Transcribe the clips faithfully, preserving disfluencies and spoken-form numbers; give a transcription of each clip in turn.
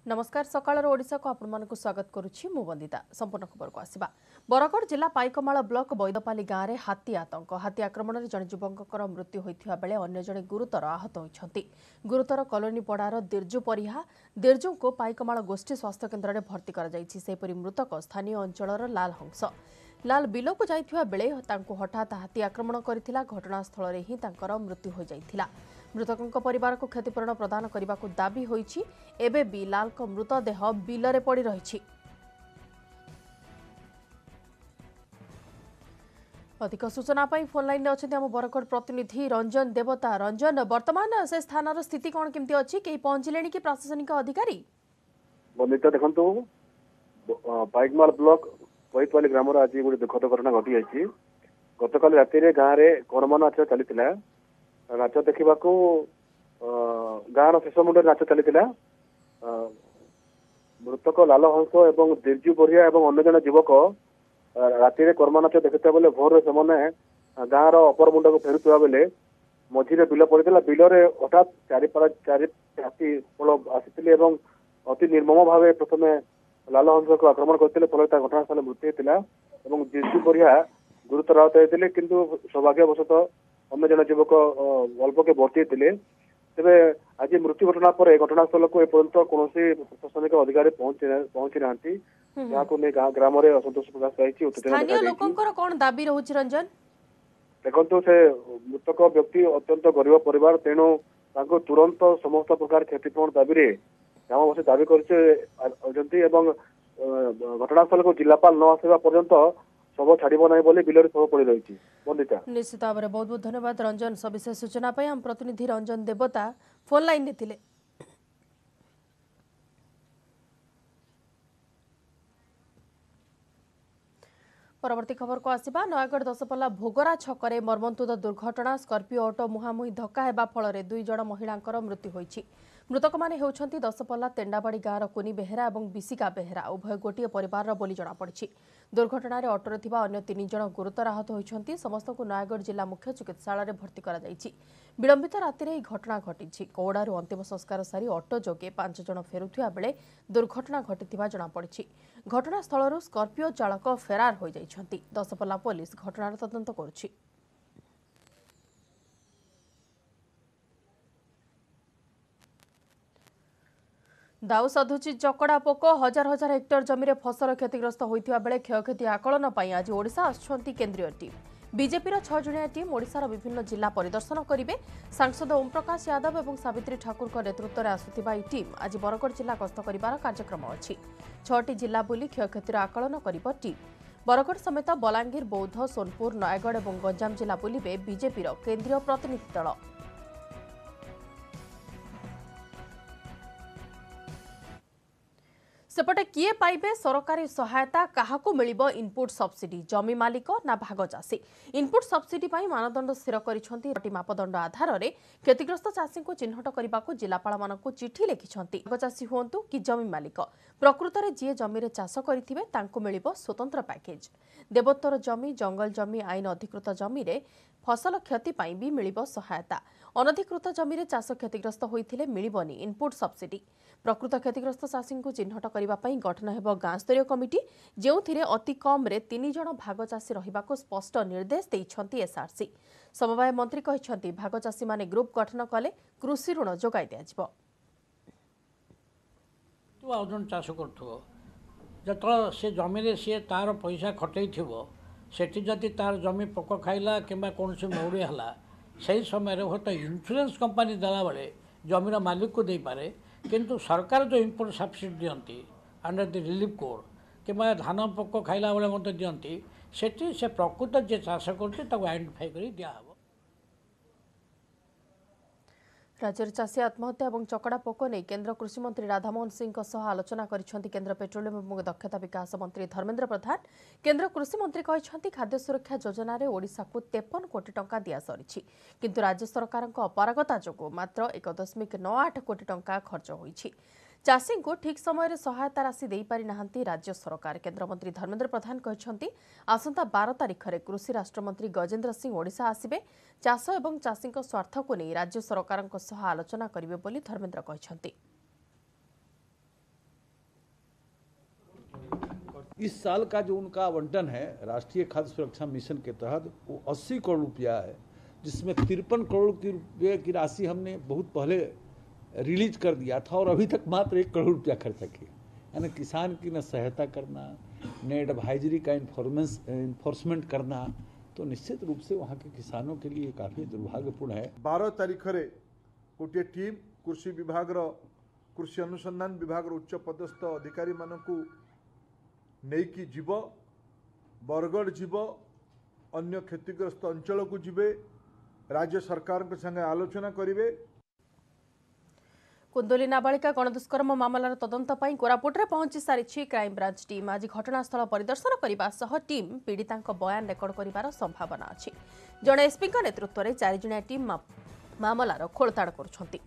नमस्कार सकाळ ओडिशा को आपण मानक स्वागत करुछि मु वंदिता संपूर्ण खबर को आसीबा बरगढ़ जिला पाइकमाल ब्लॉक बैदपाली गाँव में हाथी आतंक हाथी आक्रमण में जड़े युवकर मृत्यु होता बेले अन्य जड़े गुरुतर आहत होती गुरुतर कॉलोनी पड़ार दिर्जु परिहा दिर्जु को पाइकमाल गोष्ठी स्वास्थ्य केन्द्र में भर्ती कर मृतक स्थानीय अंचल लाल हंस लाल बिल को जाइथिबा बेले तांको हठात हाथी आक्रमण करथिला घटनास्थल रे ही तांकर मृत्यु हो जाइथिला मृतकों परिवार को क्षतिपूरण प्रदान करने को दाबी होइछि एबे भी लाल को मृतदेह बिलरे पड़ी रही। अधिक सूचना पाई फोन लाइन में अच्छा आम बरगढ़ प्रतिनिधि रंजन देवता रंजन वर्तमान से स्थान स्थिति कौन केमती अच्छी कहीं पहुंचले कि प्रशासनिक अधिकारी बंदिता देखो पाइकमाल ब्लॉक बैदपाली ग्राम आज गोटे दुखद घटना घटी जाइए गतकाल राति गाँव में कर्म नाच चली नाच देखा गाँव शेष मुंड नाच चली मृतक लाल हंस और दिर्जु बरिया और अन्य जन युवक राति कर्म नाच देखुता बेले भोर से गाँव अपर मुंड को फेरुवा बेले मझीरे बिल पड़ा बिलरे हठात चारि चारि हाथी पल आसी अति निर्मम भाव प्रथम लाल हंस को आक्रमण करते फल घटनास्थल मृत्यु होता और दिर्जु बरिया गुरुतर आहत होते किंतु सौभाग्यवशतः अन्य जन युवक अल्प के बची तेरे आज मृत्यु घटना पर घटनास्थल को एपर्यंत कौन प्रशासनिक अधिकारी पहुंची ना ग्राम में असंतोष प्रकाश कौन दाबी रहुछि रंजन देखो से मृतक व्यक्ति अत्यंत गरीब परिवार तेणु तुरंत समस्त प्रकार क्षतिपूरण दाबी ग्रामवासी दाबी कर घटनास्थल को जिलापाल न आसवा पर्यंत सब छाड़ब ना बोली बिलरे सब पड़ रही बंदिता निश्चित भाव में बहुत बहुत धन्यवाद रंजन सविशेष सूचना पाई हम प्रतिनिधि रंजन देवता फोन लाइन में थिले। परवर्ती खबर को आसिबा नयागढ़ दशपल्ला भोगरा छकरे मर्मन्तुद दुर्घटना स्कर्पियो ऑटो मुहांमुही धक्का हेबा फल दुई जण महिलांकर मृत्यु होईछि मृतक माने हेउछन्ति दशपल्ला तेंडाबाड़ी गाँवर कुनी बेहेरा और बिसिका बेहेरा उभय गोटे परिवार बोली जଣାपड़ी दुर्घटना रे ऑटोरे थिबा अन्य तीन जण गुरुतर आहत होईछन्ति समस्त को नयागढ़ जिला मुख्य चिकित्सालय भर्ती करा जाईछि विलंबित राति रे घटना घटिछि कोडारू अंतिम संस्कार सारी ऑटो जोगे पांच जण फेरुथिया बेले दुर्घटना घटिथिबा जଣାपड़ी घटनास्थल स्कर्पियो चालक फेरार हो जाइछन्ति दशपल्ला पुलिस घटनार तदंत करुछि। दाऊ साधुची चकड़ा पोक हजार हजार हेक्टर जमी फसल क्षतिग्रस्त होता बेले क्षयक्षति आकलन पर आज ओडिशा आसुछंती केंद्रीय टीम बीजेपी छह जणिया टीम ओडिशार विभिन्न जिला परिदर्शन करेंगे सांसद ओम प्रकाश यादव और सावित्री ठाकुर नेतृत्व में आसुथिबा ई टीम आज बरगढ़ जिला गस्त करिबार कार्यक्रम अछि छटी जिला बुली क्षयक्षतिर आकलन करिब टीम बरगढ़ समेत बलांगीर बौद्ध सोनपुर नयागढ़ और गंजाम जिला बुलिबे बीजेपी केंद्रीय प्रतिनिधि दल। सेपटे किए पाइबे सरकारी सहायता काहाकू मिलिबो इनपुट सब्सिडी जमी मालिक ना भाग चाषी इनपुट सब्सिडी पाई मानदंड स्थिर करिसेंती मापदंड आधार रे क्षतिग्रस्त चाषी को चिन्हट करने को जिलापाल मानकु चिठी लिखिसेंती भाग चाषी हुंतु कि जमी मालिक प्रकृत रे जे जमी रे चाष करिथिबे तांको मिलिबो स्वतंत्र पैकेज देवोत्तर जमी जंगल जमी आईन अधिकृत जमी रे फसल क्षति पाई भी मिलिबो सहायता अनधिकृत जमी रे चाष क्षतिग्रस्त होइथिले मिलिबोनी इनपुट सब्सिडी प्रकृत क्षतिग्रस्त चाषी को चिन्हट करने गठन हेब गाँ स्तरीय कमिटी जो अति कम रे तीन जण भाग चाषी रहिबाको स्पष्ट निर्देश देइछंती एसआरसी समवाय मंत्री कहिछंती भाग चाषी माने ग्रुप गठन कले कृषि ऋण जोगाई दियाजिबो तो आउजन चाष करथो जत से जमी रे से तार पैसा खटई थिबो सेठी जति तार जमी पोक खाइला किंबा कोनसे मौड़ी हला सही समय हूँ इन्सुरेंस कंपनी देला बेले जमीर मालिक को दे पारे किंतु सरकार जो इनपुट सब्सिडी दियंती अंडर द रिलीफ कोड कि धान पोक खाइला बेले मत दियंती सेठी से प्रकृत जे चाष कर आइडेंटिफाई कर दिया राज्य चाषी आत्महत्या और चकड़ा पोक नहीं केन्द्र कृषि मंत्री राधामोहन सिंह आलोचना करिसेंती केन्द्र पेट्रोलियम और दक्षता विकास मंत्री धर्मेन्द्र प्रधान केन्द्र कृषि मंत्री कहिसेंती खाद्य सुरक्षा योजना रे ओडिशा को तेपन कोटी टंका दिया सरिछि किंतु राज्य सरकार अपारगता जोगु मात्र एक दशमिक नौ आठ कोटी टंका खर्च होइछि चाषी को ठीक समय सहायता राशि दे पारि नाहंती राज्य सरकार केन्द्रमंत्री धर्मेन्द्र प्रधान कहते आसंता बार तारिख में कृषि राष्ट्रमंत्री गजेन्द्र सिंह ओडिशा आसिबे चाष एवं चाषी स्वार्थ को नहीं राज्य सरकार आलोचना करेंगे बोली धर्मेन्द्र कहते। इस साल का जो उनका आवंटन है राष्ट्रीय खाद्य सुरक्षा मिशन के तहत वो अस्सी करोड़ रुपया है, जिसमें तिरपन करोड़ की रुपये की राशि हमने बहुत पहले रिलीज कर दिया था और अभी तक मात्र एक करोड़ रुपया खर्च किया। यानी किसान की न सहायता करना, न एडवाइजरी का इन्फॉर्मेंस इन्फोर्समेंट करना, तो निश्चित रूप से वहाँ के किसानों के लिए काफ़ी दुर्भाग्यपूर्ण है। बारह तारीख रे गोटे टीम कृषि विभाग कृषि अनुसंधान विभाग उच्च पदस्थ अधिकारी मानकू नेकी जीव बरगढ़ जीव अन्य क्षतिग्रस्त अंचल को जीवे राज्य सरकार के संगे आलोचना करिवे। कुंदली नाबालिका गणदुष्कर्म मामलार तदंत पई कोरापुट रे पहुंची सारिछि क्राइम ब्रांच टीम। आज घटनास्थल परिदर्शन करने सह टीम पीड़िता बयान रेकर्ड करिवार संभावना अछि। जड़े एसपी नेतृत्व में चार जणिया टीम मामलार खोलताड़ करुछंती।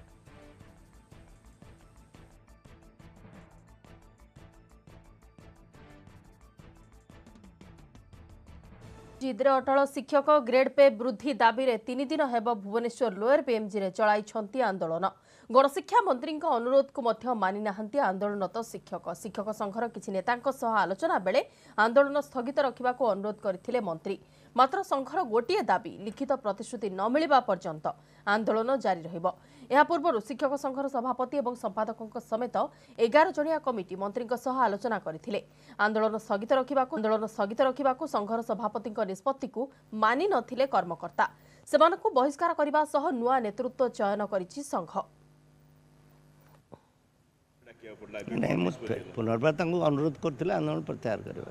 जिद्रे अटल शिक्षक ग्रेड पे वृद्धि दाबी रे तीन दिन हेब भुवनेश्वर लोअर पीएमजी रे चलाइछंती आंदोलन। गणशिक्षा मंत्री अनुरोध को मध्य मानि नाहंती आंदोलनरत शिक्षक। शिक्षक संघर किछि नेतांक सह आलोचना बेले आंदोलन स्थगित रखिबा को अनुरोध करथिले मंत्री। मात्र संघर गोटिए दाबी लिखित प्रतिश्रुति न मिलिबा पर्यंत आंदोलन जारी रहिबो। एहा पूर्व शिक्षक संघर सभापति और संपादकों समेत एगार जणिया कमिटी मंत्री सह आलोचना करथिले। आंदोलन स्थगित रखिबाकू आंदोलन स्थगित रखिबाकू संघर सभापति निष्पत्ति को मानि नथिले कर्मकर्ता। सेमानकू बहिष्कार करबा सह नुआ नेतृत्व चयन करिछि संघ। पुनर्बार अनुरोध करते आंदोलन प्रत्याहार करवा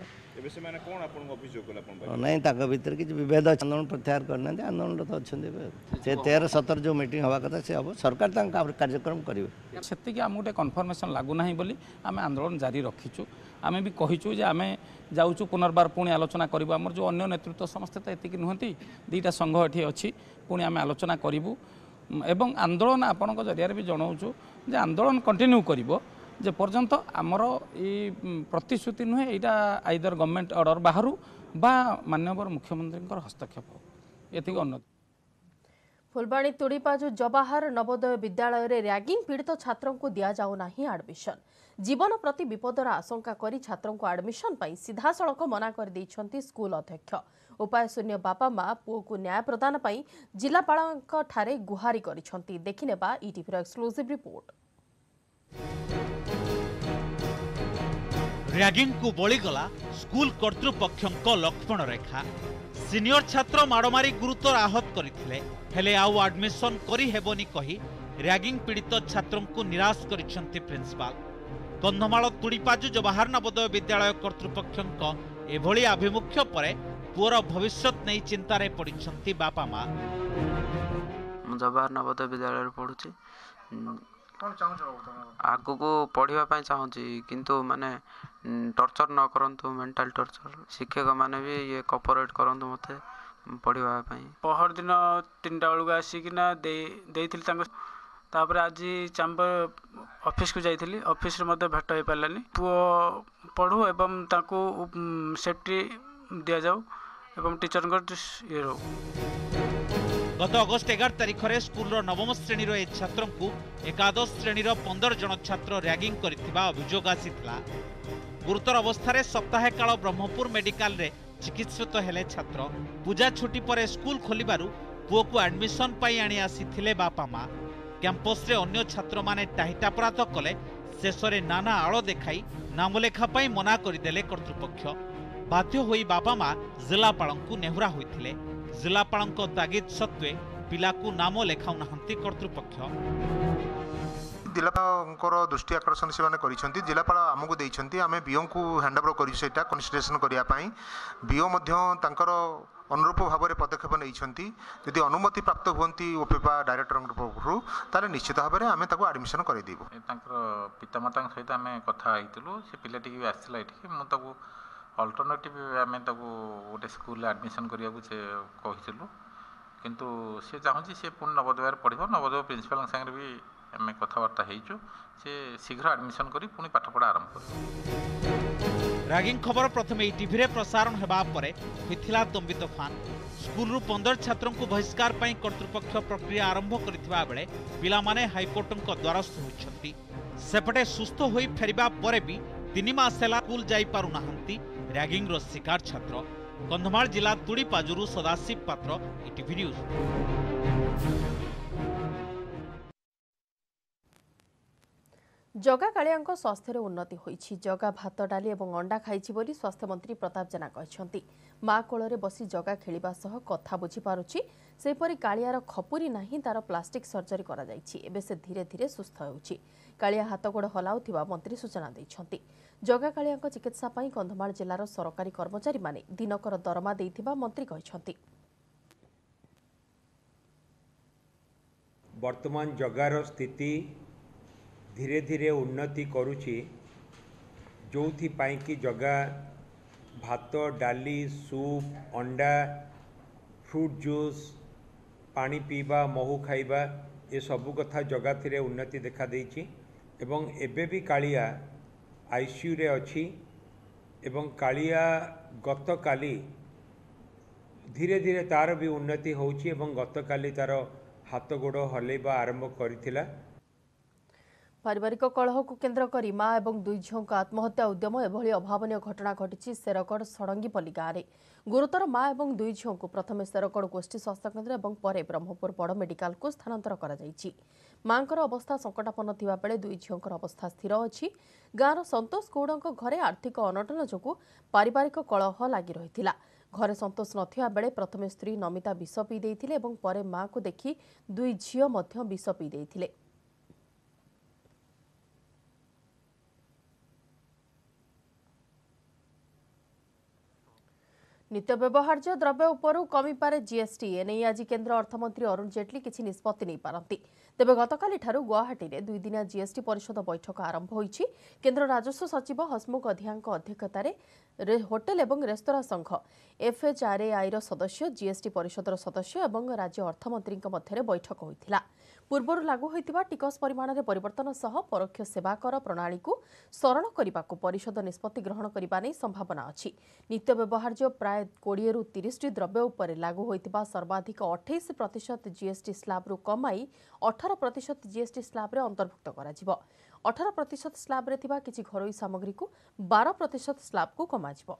नहीं भर किसी विभेद आंदोलन प्रत्याहार करना आंदोलन तो अच्छा तेरह सतर जो मीटिंग हवा कथा से हम सरकार कार्यक्रम करेंगे से आम गोटे कन्फर्मेसन लगुना बोली आम आंदोलन जारी रखीचु। आम भी कहीचु जे आम जाऊँ पुनर्बार पुणी आलोचना करूँ। आमर जो अन्य नेतृत्व समस्ते तो एतिक नुहति दुईटा संघ ये अच्छी पुणी आम आलोचना करूँ एवं आंदोलन आपण जरिया भी जनाऊँ जे आंदोलन कंटिन्यू करिवो जे पर्यंत आमर ये प्रतिश्रुति नुहे यहाँ आइदर गवर्नमेंट ऑर्डर बाहर बा माननीय मुख्यमंत्री हस्तक्षेप एतिक अनुरोध। फुलबाणी तुड़ीपाजु जवाहर नवोदय विद्यालय रे रैगिंग पीड़ित छात्रों को दिया जाऊ नाही एडमिशन। जीवन प्रति विपदर आशंका करी छात्रों को एडमिशन पाई सीधा सड़क मना कर दैछंती स्कूल अध्यक्ष। उपाय शून्य बापा माँ पुओ को न्याय प्रदान पाई जिलापालक ठारे गुहारी करिछंती। देखिनेबा ईटीवीर एक्सक्लूसिव रिपोर्ट। रैगिंग को बळीगला स्कूल कर्तृपक्षों लक्ष्मण रेखा। सीनियर छात्र माड़मारी गुरुतर आहत करथिले हेले आउ एडमिशन करी हेबनी कही रैगिंग पीड़ित छात्रों को निराश करिछंती प्रिंसिपाल। कंधमाल तुड़ीपाजु जवाहर नवोदय विद्यालय कर्तृपक्षों एभली आभिमुख्य परे पुअर भविष्यत नहीं चिंतारे पड़िछंती बापा माँ। जवाहर नवोदय विद्यालय पढ़ुची आगु को पढ़ापी चाहूँगी किंतु माने टर्चर न करंतु मेंटल टर्चर शिक्षक माने भी ये कॉपरेट करंतु मते पढ़ापी। पहर दिन तीन टा बेलू आसिकिना तापर आज चैम्बर ऑफिस को जाइली ऑफिस रे मते भेट हो पारानी पुओ पढ़ू एवं ताकू सेफ्टी दिया जाऊ एवं टीचर ये रो। गत अगस्ट एगार तारिख में स्कूल नवम श्रेणी ए छात्र को एकादश श्रेणी पंदर जन छात्र रैगिंग करथिबा अभियोग आसीथिला। गुरुतर अवस्था सप्ताहे काल ब्रह्मपुर मेडिकल रे चिकित्सित हेले छात्र। पूजा छुट्टी पर स्कूल खोलिबारु पुओ को एडमिशन पाई आनी आसीथिले बापा माँ। कैंपस रे अन्य छात्र माने टाहिटापरा तो कले शेष में नाना आड़ देखाई नामलेखा पाई मना करदेले कर्तृपक्ष। बाध्य होई बापा माँ जिलापालंकु नेहुरा होइथिले। जिलापालंक तागिद सत्वे पिला को नाम लेखाउ नाहंती कर्तृपक्ष। जिलापाल दृष्टि आकर्षण से माने जिलापाल आमको देइछंती आमे बीओ को हैंडओवर करी सेटा कन्सिडरेशन करिया पई बीओ मध्य तांकर अनुरूप भाव में पदक्षेप नहीं यदि अनुमति प्राप्त हुंती ओपेपा डायरेक्टर पक्षरु ताले निश्चित भाव में आमे ताको एडमिशन करै देबो। तांकर पितामाता सहित आमे कथा आइतलु से पिलाटी भी आसिला एठी मु ताको अल्टरनेटिव आमे ताको गोटे स्कूल एडमिशन करिया से कहितलु किंतु से चाहूँ से पुणी नवोदय पढ़ो नवोदय प्रिंसिपाल संगे भी आम कथबार्ता हो से शीघ्र एडमिशन करी पुणी पाठपढ़ा आरंभ कर। रैगिंग खबर प्रथम टीवी रे प्रसारण हेबा परे होइथिला तंबी तोफान। स्कूल पंदर छात्रों को बहिष्कार पाई कर्तृपक्ष प्रक्रिया आरंभ करथिबा बेले पिलामाने हाईकोर्टों द्वारस्थ होइछंती। सेपटे सुस्थ होई फेरिबा परे भी तीन मास हेला स्कूल जाई पारु नाहंती रैगिंग रो शिकार छात्र। कंधमाल जिला तुड़ीपाजुरु सदाशिव पात्र, ईटीवी न्यूज। जगा कालियाଙ୍କ स्वास्थ्य उन्नति होईछि। जगा भात डाली एवं अंडा खाइछि बोली स्वास्थ्य मंत्री प्रताप जेना कहछन्ती। मां कोଳରେ बसी जगा खेलिबा सह कथा बुझी पारुछि। सेपरि कालियार खपुरी नाही, तार प्लास्टिक सर्जरी करा जाइछि। एबे से धीरे धीरे सुस्थ होउछि। कालिया हाथ गोड़ हलाउथिबा मंत्री सूचना दैछन्ती। जगा कालियाଙ୍କ चिकित्सा पई कंधमाल जिल्लार सरकारी कर्मचारी माने दिनकर दरमा देइथिबा मंत्री कहछन्ती। वर्तमान जगार स्थिति धीरे धीरे उन्नति करुछि, जोथि पाई कि जगा भात डाली सूप अंडा फ्रूट जूस पानी पीबा महू खाइबा ये सबु कथा जगा थी उन्नति देखा देइछि। एवं एबे भी कालिया आईसीयू रे अछि। एवं कालिया गत काली धीरे धीरे तार भी उन्नति होउछि एवं गत काली तार हाथ गोड़ हलैबा आरंभ करिथिला। पारिवारिक कलह को केन्द्र करी मां एवं दुई झीओं आत्महत्या उद्यम एभली अभावनीय घटना घटी शेरगढ़ सड़ंगीपल्ली गाँव में। गुरुतर मां एवं दुई झीओं को प्रथमे शेरगढ़ गोष्ठी स्वास्थ्य केन्द्र और परे ब्रह्मपुर बड़ मेडिकल को स्थानांतर करा जायछि। मांकर अवस्था संकटापन्न थिबा बेले दुई झीओंकर अवस्था स्थिर अछि। गाँवर संतोष गौड़ଙ୍କ घरे आर्थिक अनटन जोगु पारिवारिक कलह लागि रहिथिला। घरे संतोष नथिबा बेले प्रथमे स्त्री नमिता विष पी देइथिले एवं परे मां को देखि दुई झीओ मध्य विष पी देइथिले। नित्य व्यवहार्य द्रव्य उपरू कमी पारे जीएसटी एने आज केन्द्र अर्थमंत्री अरुण जेटली किसी निष्पत्ति नहीं पारती। तेबे गतकाली ठारू गुवाहाटी रे दुई दिनिया जीएसटी परिषद बैठक आरंभ होईछि। केन्द्र राजस्व सचिव हसमुख अधियाଙ୍କ अध्यक्षतार होटेल एवं रेस्तोरां संघ एफएचआरएआई रो सदस्य जीएसटी परिषदर सदस्य एवं राज्य अर्थमंत्री मध्य बैठक होइथिला। पूर्व लागू होइतिबा टिकस परिमाण में परिवर्तन सह परोक्ष सेवा कर प्रणाली को सरल करने परिषद निष्पत्ति ग्रहण करने संभावना अछि। नित्य व्यवहार्य प्राय कोड़े रु तीस टी द्रव्य उपर लागू होइतिबा सर्वाधिक अठाईस प्रतिशत जीएसटी स्लाब रु कमाई अठारह प्रतिशत जीएसटी स्लाब रे अंतर्भुक्त कराजिबो। अठारह प्रतिशत स्लाब रे थिबा किछि घरोई सामग्री को बारह प्रतिशत स्लाब को कमाजिबो।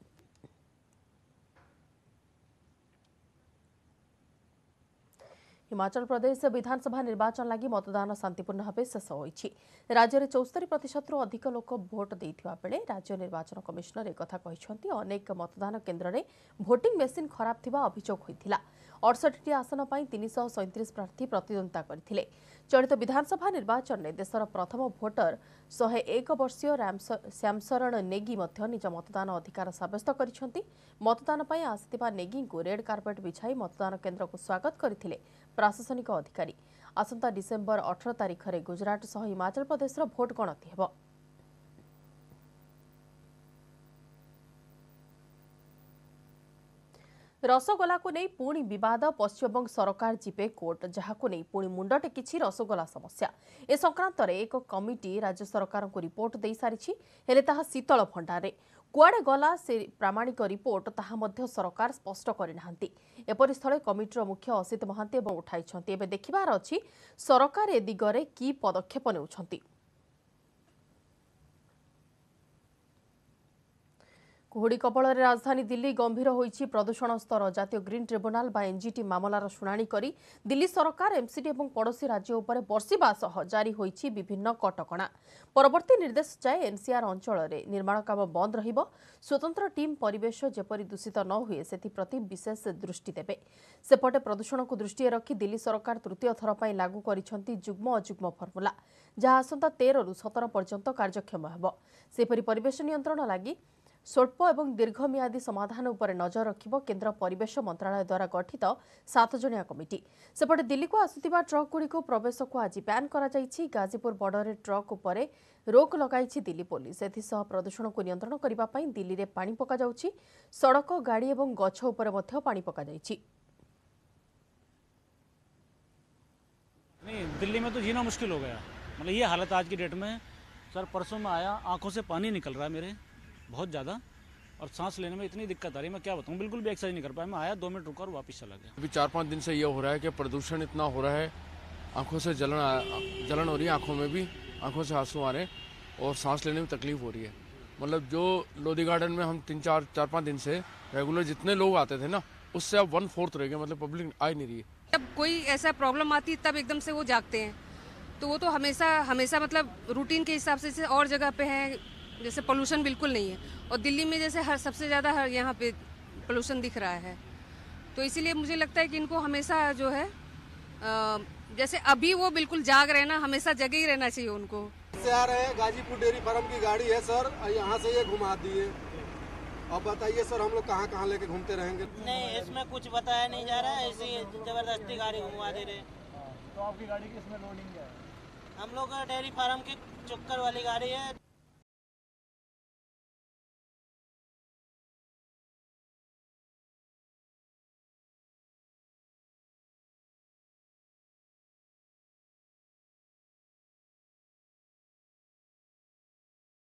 हिमाचल प्रदेश विधानसभा निर्वाचन लगी मतदान शांतिपूर्ण भाव शेष होईछि। राज्य में चौस्तरी प्रतिशत रु अधिक लोक भोट देइथिबा बेले राज्य निर्वाचन कमिशनर एक कथा कहिसंती। अनेक मतदान केन्द्र में भोटिंग मेसीन खराब थिबा अभियोग होइथिला। अड़सठ टी आसन पर तीन सौ सैंतीस प्रार्थी प्रतिद्वंदिता करथिले। चलित विधानसभा निर्वाचन में देशर प्रथम भोटर शहे एक वर्षीय श्यामशरण नेगी मध्य निज मतदान अधिकार साब्यस्त करिसेंती। मतदान पर आसिथिबा नेगी को रेड कार्पेट बिछाई मतदान केन्द्र को स्वागत करथिले प्रशासनिक अधिकारी। आसंता डिसेम्बर अठारह तारिख में गुजरात सह हिमाचल प्रदेश भोट गणति हेबो। रसगोला को नहीं पुणी विवाद पश्चिमबंग सरकार जीवे कोर्ट, जहां नहीं पुणी मुंड टेकिछि रसगोला समस्या। ए संक्रांत में एक कमिटी राज्य सरकार को रिपोर्ट दे सारी हेले ताहा शीतल भंडारे कुआडे गला से प्रामाणिक रिपोर्ट ताहा मध्य सरकार स्पष्ट करिनाहांती। एपरि स्थले कमिटीर मुख्य असित महांती एवं उठाइछंती। एबे देखिबार अछि सरकार ए दिगरे की पदक्षेप नेउछंती। कुहुड़ी कबल राजधानी दिल्ली गंभीर होईछि प्रदूषण स्तर। जातीय ग्रीन ट्रिब्यूनाल बा एनजीटी मामलार शुणाणी करी दिल्ली सरकार एमसीडी और पड़ोशी राज्य उपर बर्षिबा सह जारी होईछि विभिन्न कटकणा। परवर्ती निर्देश जाए एनसीआर अंचल में निर्माण काम बंद रहिबो। स्वतंत्र टीम परिवेश जेपरी दूषित न हुए सेथिप्रति विशेष दृष्टि देबे। सेपटे प्रदूषण को दृष्टि रखी दिल्ली सरकार तृतीय थर पर लागू करिसेंती जुग्म अजुग्म फर्मुला, जहाँ आसंता तेरह रु सतर पर्यंत कार्यक्षम हेबो। सेपरि परिवेश नियंत्रण लागि स्वल्प और दीर्घमियादी समाधान उपर नजर रखिबो केन्द्र परिवेश मंत्रालय द्वारा गठित सात जणिया कमिटी। सेपटे दिल्ली को आसुथिबा ट्रक गुड़ी को प्रवेश को आज बैन करा जायछि। गाजीपुर बॉर्डर ट्रक उपर रोक लगाइछि दिल्ली पुलिस। एथिसह प्रदूषण को नियंत्रण करबा पई दिल्ली रे पानी पका जाउछि। सड़क गाड़ी और गछ उपर मध्य पानी पका जायछि। नहीं, दिल्ली में तो जीना मुश्किल हो गया। मतलब ये हालत आज की डेट में। सर परसों में आया, आंखों से पानी निकल रहा है मेरे बहुत ज़्यादा, और सांस लेने में इतनी दिक्कत आ रही है, मैं क्या बताऊँ। बिल्कुल भी एक्सरसाइज नहीं कर पाया। मैं आया दो मिनट रुका और वापस चला गया। अभी चार पाँच दिन से ये हो रहा है कि प्रदूषण इतना हो रहा है, आंखों से जलन जलन हो रही है, आंखों में भी आंखों से आंसू आ रहे हैं। और सांस लेने में तकलीफ हो रही है। मतलब जो लोधी गार्डन में हम तीन चार चार पाँच दिन से रेगुलर जितने लोग आते थे ना, उससे अब वन फोर्थ रह गए, मतलब पब्लिक आ ही नहीं रही है। जब कोई ऐसा प्रॉब्लम आती तब एकदम से वो जागते हैं, तो वो तो हमेशा हमेशा मतलब रूटीन के हिसाब से जैसे और जगह पे है, जैसे पोल्यूशन बिल्कुल नहीं है, और दिल्ली में जैसे हर सबसे ज़्यादा हर यहाँ पे पोल्यूशन दिख रहा है, तो इसीलिए मुझे लगता है कि इनको हमेशा जो है आ, जैसे अभी वो बिल्कुल जाग रहे हैं ना, हमेशा जगे ही रहना चाहिए उनको। से आ रहे हैं, गाजीपुर डेयरी फार्म की गाड़ी है सर, यहाँ से ये घुमा दिए। अब बताइए सर, हम लोग कहाँ कहाँ लेके घूमते रहेंगे? नहीं, इसमें कुछ बताया नहीं जा रहा है, ऐसी जबरदस्ती गाड़ी घुमा दे रहे। तो आपकी गाड़ी की इसमें लोडिंग क्या है? हम लोग डेयरी फार्म की चक्कर वाली गाड़ी है।